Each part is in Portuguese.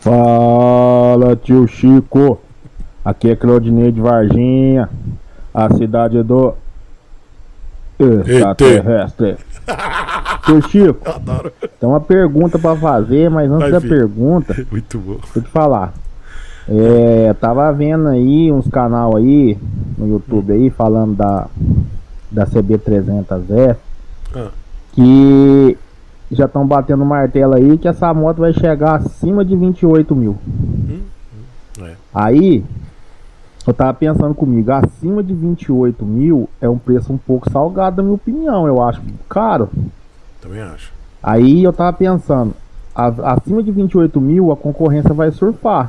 Fala, tio Chico. Aqui é Claudinei de Varginha, a cidade do extraterrestre. Tio Chico, Adoro. tem uma pergunta pra fazer, mas antes da pergunta, Muito bom. deixa eu te falar. Tava vendo aí uns canal aí no YouTube aí falando da CB300F, que já estão batendo martelo aí que essa moto vai chegar acima de 28 mil. Aí eu tava pensando comigo, acima de 28 mil é um preço um pouco salgado, na minha opinião. Eu acho caro. Também acho. Aí eu tava pensando, acima de 28 mil a concorrência vai surfar.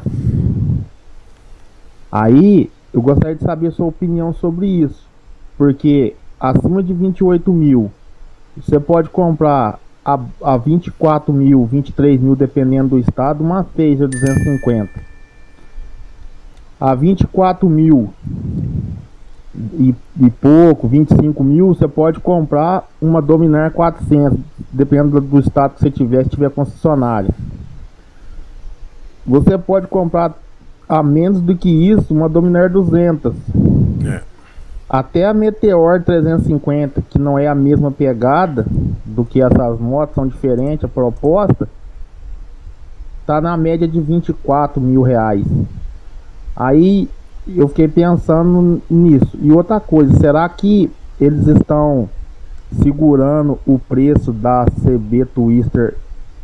Aí eu gostaria de saber a sua opinião sobre isso, porque acima de 28 mil você pode comprar a 24 mil, 23 mil, dependendo do estado, uma Phaser 250. A 24 mil e pouco, 25 mil, você pode comprar uma Dominar 400, dependendo do estado que você tiver, se tiver concessionária. Você pode comprar a menos do que isso, uma Dominar 200. Até a Meteor 350, que não é a mesma pegada do que essas motos, são diferentes, a proposta tá na média de 24 mil reais. Aí eu fiquei pensando nisso. E outra coisa, será que eles estão segurando o preço da CB Twister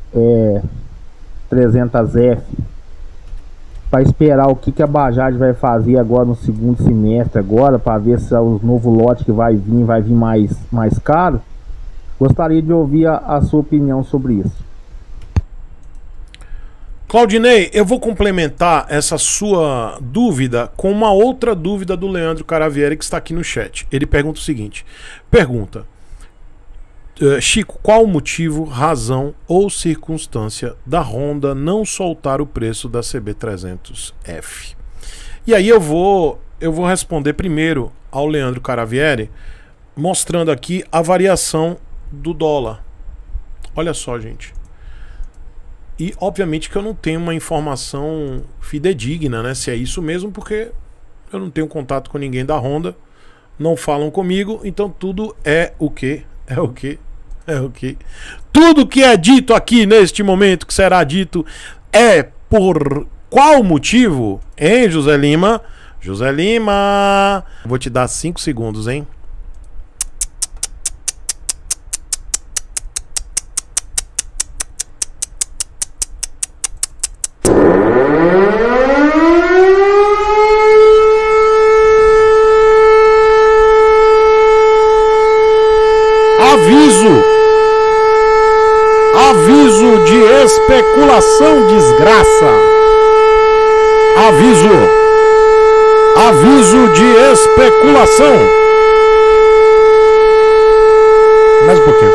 300F para esperar o que a Bajaj vai fazer agora no segundo semestre, agora para ver se o novo lote que vai vir mais caro? Gostaria de ouvir a sua opinião sobre isso. Claudinei, eu vou complementar essa sua dúvida com uma outra dúvida do Leandro Caravieri, que está aqui no chat. Ele pergunta o seguinte: Chico, qual o motivo, razão ou circunstância da Honda não soltar o preço da CB300F? E aí eu vou responder primeiro ao Leandro Caravieri, mostrando aqui a variação do dólar. Olha só, gente. E obviamente que eu não tenho uma informação fidedigna, né? Se é isso mesmo, porque eu não tenho contato com ninguém da Honda, não falam comigo, então tudo é o quê? É o quê? É o quê? Tudo que é dito aqui neste momento, que será dito, é por qual motivo? Hein, José Lima? José Lima! Vou te dar 5 segundos, hein? Aviso de especulação, desgraça. Aviso de especulação. Mais um pouquinho.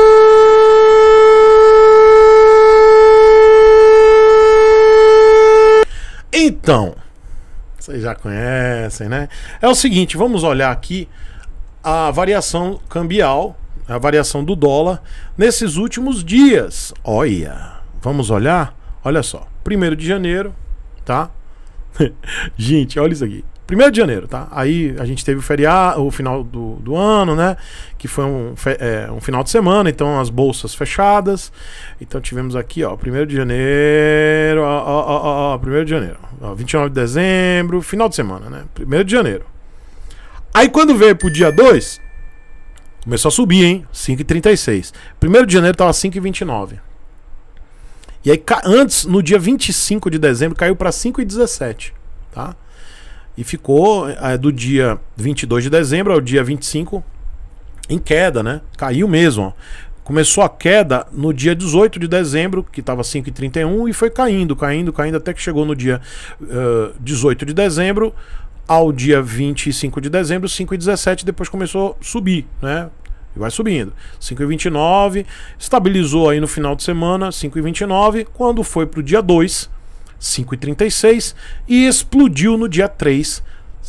Então, vocês já conhecem, né? É o seguinte, vamos olhar aqui a variação cambial, a variação do dólar nesses últimos dias. Olha, vamos olhar? Olha só, 1º de janeiro, tá? Gente, olha isso aqui. 1º de janeiro, tá? Aí a gente teve o feriado, o final do ano, né? Que foi um final de semana, então as bolsas fechadas. Então tivemos aqui, ó, 1º de janeiro, 1º de janeiro, 29 de dezembro, final de semana, né? 1º de janeiro. Aí quando veio pro dia 2, começou a subir, hein? 5,36. 1º de janeiro tava 5,29. E aí antes, no dia 25 de dezembro, caiu para 5,17, tá? E ficou do dia 22 de dezembro ao dia 25 em queda, né? Caiu mesmo, ó. Começou a queda no dia 18 de dezembro, que estava 5,31, e foi caindo, até que chegou no dia 18 de dezembro ao dia 25 de dezembro, 5,17, depois começou a subir, né? E vai subindo. 5,29, estabilizou aí no final de semana, 5,29, quando foi para o dia 2, 5,36, e explodiu no dia 3,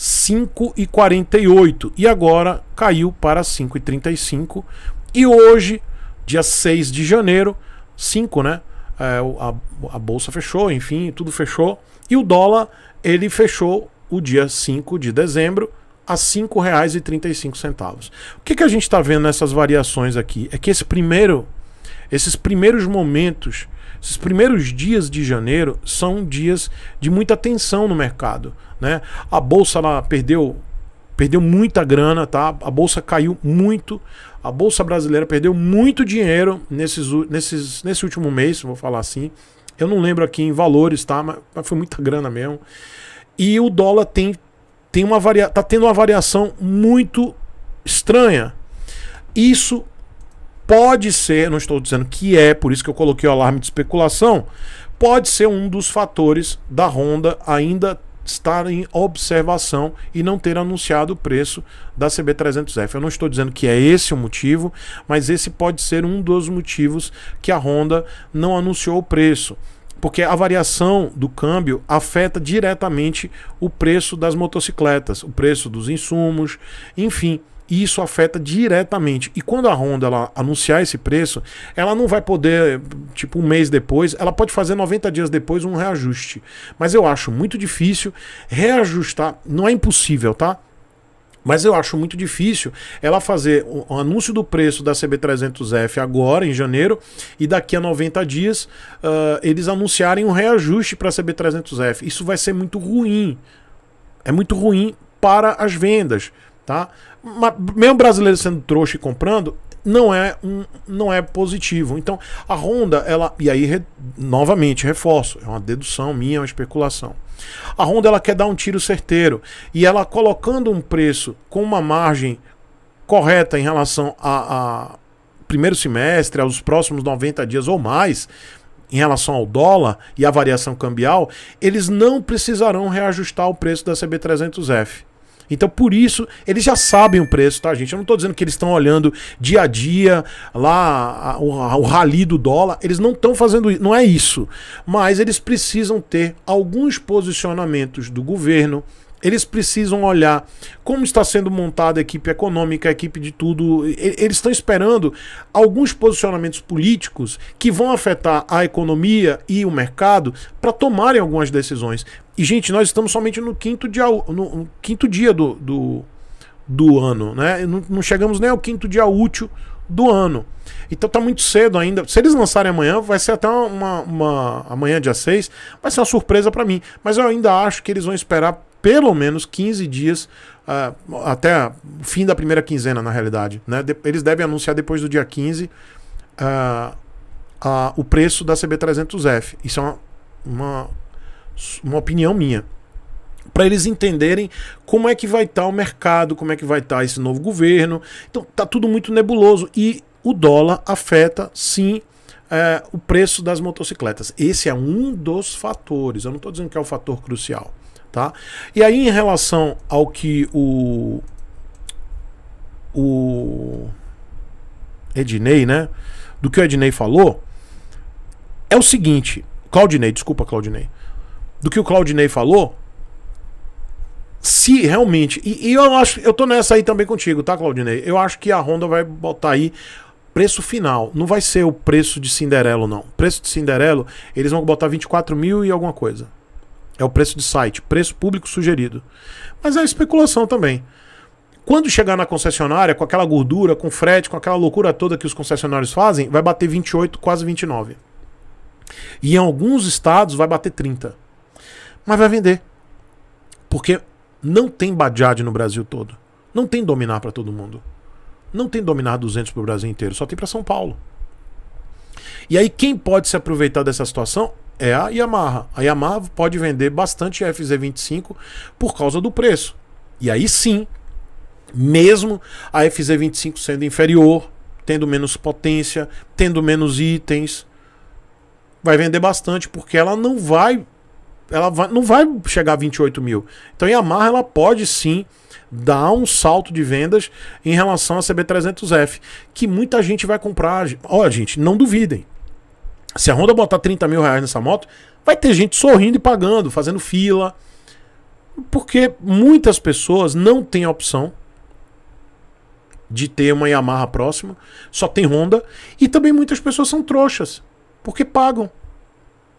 5,48, e agora caiu para 5,35, e hoje, dia 6 de janeiro, 5, né? a bolsa fechou, enfim, tudo fechou. E o dólar, ele fechou o dia 5 de dezembro a R$ 5,35. O que a gente está vendo nessas variações aqui? É que esses primeiros momentos, esses primeiros dias de janeiro são dias de muita tensão no mercado, né? A bolsa ela perdeu muita grana, tá? A bolsa caiu muito. A bolsa brasileira perdeu muito dinheiro nesse último mês, vou falar assim. Eu não lembro aqui em valores, tá? Mas foi muita grana mesmo. E o dólar tá tendo uma variação muito estranha. Isso pode ser, não estou dizendo que é, por isso que eu coloquei o alarme de especulação, pode ser um dos fatores da Honda ainda estar em observação e não ter anunciado o preço da CB300F. Eu não estou dizendo que é esse o motivo, mas esse pode ser um dos motivos que a Honda não anunciou o preço. Porque a variação do câmbio afeta diretamente o preço das motocicletas, o preço dos insumos, enfim. Isso afeta diretamente. E quando a Honda ela anunciar esse preço, ela não vai poder, tipo um mês depois, ela pode fazer 90 dias depois um reajuste. Mas eu acho muito difícil reajustar, não é impossível, tá? Mas eu acho muito difícil ela fazer o anúncio do preço da CB300F agora, em janeiro, e daqui a 90 dias eles anunciarem um reajuste para a CB300F. Isso vai ser muito ruim. É muito ruim para as vendas, tá? Mas mesmo brasileiro sendo trouxa e comprando, não é positivo. Então a Honda, e aí novamente reforço, é uma dedução minha, é uma especulação. A Honda ela quer dar um tiro certeiro e ela colocando um preço com uma margem correta em relação a primeiro semestre, aos próximos 90 dias ou mais, em relação ao dólar e à variação cambial, eles não precisarão reajustar o preço da CB300F. Então, por isso, eles já sabem o preço, tá, gente? Eu não estou dizendo que eles estão olhando dia a dia lá o rally do dólar. Eles não estão fazendo isso, não é isso. Mas eles precisam ter alguns posicionamentos do governo. Eles precisam olhar como está sendo montada a equipe econômica, a equipe de tudo. Eles estão esperando alguns posicionamentos políticos que vão afetar a economia e o mercado para tomarem algumas decisões. E, gente, nós estamos somente no quinto dia do ano, né? Não chegamos nem ao quinto dia útil do ano. Então tá muito cedo ainda. Se eles lançarem amanhã, vai ser até amanhã, dia 6, vai ser uma surpresa para mim. Mas eu ainda acho que eles vão esperar pelo menos 15 dias, até o fim da primeira quinzena, na realidade, né? Eles devem anunciar depois do dia 15 o preço da CB300F. Isso é uma opinião minha. Para eles entenderem como é que vai estar o mercado, como é que vai estar esse novo governo. Então tá tudo muito nebuloso. E o dólar afeta, sim, o preço das motocicletas. Esse é um dos fatores. Eu não estou dizendo que é o fator crucial. Tá? E aí, em relação ao que o Ednei, né? Do que o Ednei falou, é o seguinte, desculpa, Claudinei. Do que o Claudinei falou, se realmente. E eu tô nessa aí também contigo, tá, Claudinei? Eu acho que a Honda vai botar aí preço final. Não vai ser o preço de Cinderelo, não. Preço de Cinderelo, eles vão botar 24 mil e alguma coisa. É o preço de site, preço público sugerido. Mas é especulação também. Quando chegar na concessionária, com aquela gordura, com frete, com aquela loucura toda que os concessionários fazem, vai bater 28, quase 29. E em alguns estados vai bater 30. Mas vai vender. Porque não tem Bajaj no Brasil todo. Não tem Dominar para todo mundo. Não tem Dominar 200 para o Brasil inteiro. Só tem para São Paulo. E aí quem pode se aproveitar dessa situação é a Yamaha. A Yamaha pode vender bastante FZ25 por causa do preço. E aí sim, mesmo a FZ25 sendo inferior, tendo menos potência, tendo menos itens, vai vender bastante, porque ela não vai chegar a 28 mil. Então a Yamaha ela pode sim dar um salto de vendas em relação à CB300F, que muita gente vai comprar. Olha, gente, não duvidem. Se a Honda botar 30 mil reais nessa moto, vai ter gente sorrindo e pagando, fazendo fila. Porque muitas pessoas não têm a opção de ter uma Yamaha próxima, só tem Honda. E também muitas pessoas são trouxas, porque pagam.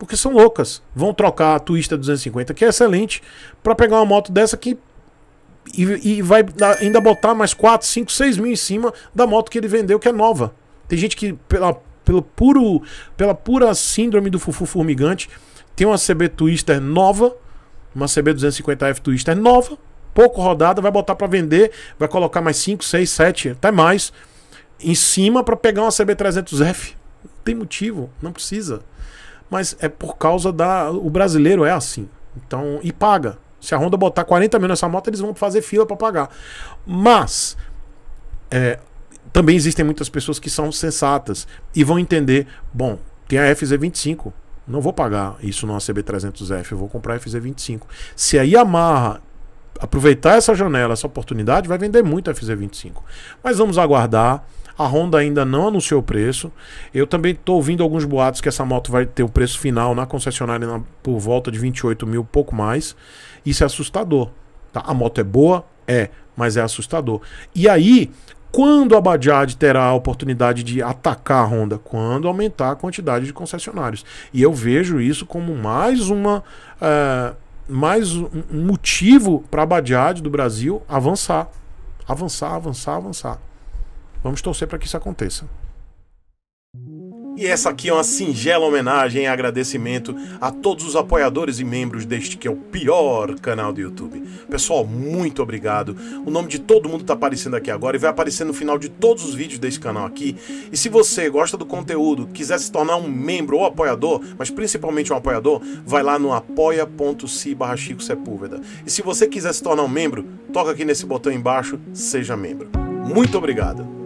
Porque são loucas. Vão trocar a Twister 250, que é excelente, para pegar uma moto dessa que e vai ainda botar mais 4, 5, 6 mil em cima da moto que ele vendeu, que é nova. Tem gente que, pela pura síndrome do fufu formigante, tem uma CB Twister nova, uma CB 250F Twister nova, pouco rodada, vai botar para vender, vai colocar mais 5, 6, 7, até mais em cima para pegar uma CB 300F. Não tem motivo, não precisa. Mas é por causa o brasileiro é assim. Então, e paga. Se a Honda botar 40 mil nessa moto, eles vão fazer fila para pagar. Mas também existem muitas pessoas que são sensatas e vão entender, bom, tem a FZ25, não vou pagar isso numa CB300F, eu vou comprar a FZ25. Se a Yamaha aproveitar essa janela, essa oportunidade, vai vender muito a FZ25. Mas vamos aguardar. A Honda ainda não anunciou o preço. Eu também estou ouvindo alguns boatos que essa moto vai ter o preço final na concessionária por volta de 28 mil, pouco mais. Isso é assustador. Tá? A moto é boa? É, mas é assustador. E aí, quando a Bajaj terá a oportunidade de atacar a Honda? Quando aumentar a quantidade de concessionários. E eu vejo isso como mais um motivo para a Bajaj do Brasil avançar. Avançar. Vamos torcer para que isso aconteça. E essa aqui é uma singela homenagem e agradecimento a todos os apoiadores e membros deste que é o pior canal do YouTube. Pessoal, muito obrigado. O nome de todo mundo está aparecendo aqui agora e vai aparecer no final de todos os vídeos desse canal aqui. E se você gosta do conteúdo, quiser se tornar um membro ou apoiador, mas principalmente um apoiador, vai lá no apoia.se/Chico Sepúlveda. E se você quiser se tornar um membro, toca aqui nesse botão embaixo, seja membro. Muito obrigado.